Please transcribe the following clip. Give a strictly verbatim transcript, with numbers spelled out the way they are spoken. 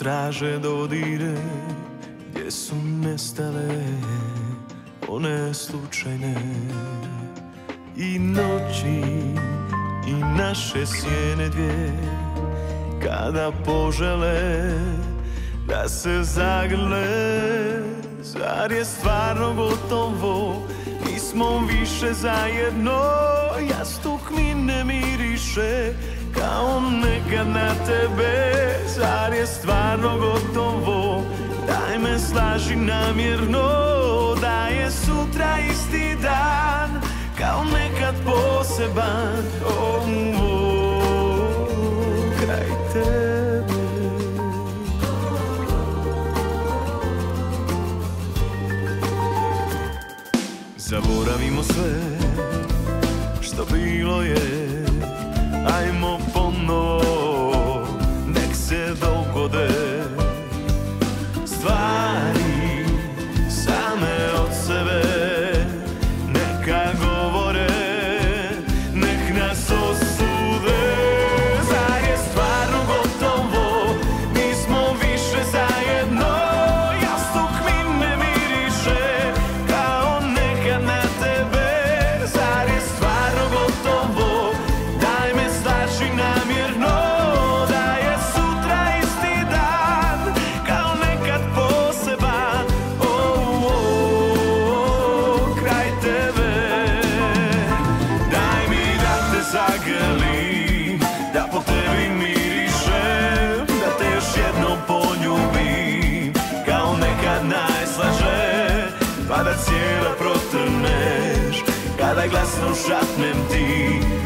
traže dodire gdje su nestale one slučajne i noći i naše sjene dvije kada požele da se zagrle. Zar je stvarno gotovo, nismo više zajedno, jastuk mi ne miriše kao nekad na tebe. Zar je stvarno gotovo, daj me slaži namjerno, da je sutra isti dan kao nekad poseban. Oh, oh, kraj tebe. Zaboravimo sve što bilo je, ajmo ponovo, nek se dogode stvari same od sebe, neka govore, nek nas osude. Zar je stvarno gotovo, nismo više zajedno, jastuk mi ne miriše kao nekad na tebe. Zar je stvarno gotovo, daj me slaži namjerno, da je sutra isti dan kao nekad poseban. Oh, oh, oh, kraj tebe. Daj mi da te zagrlim, da po tebi mirišem, da te još jednom poljubim kao nekad najslaže, pa da cijela protrneš kada glasno šapnem ti.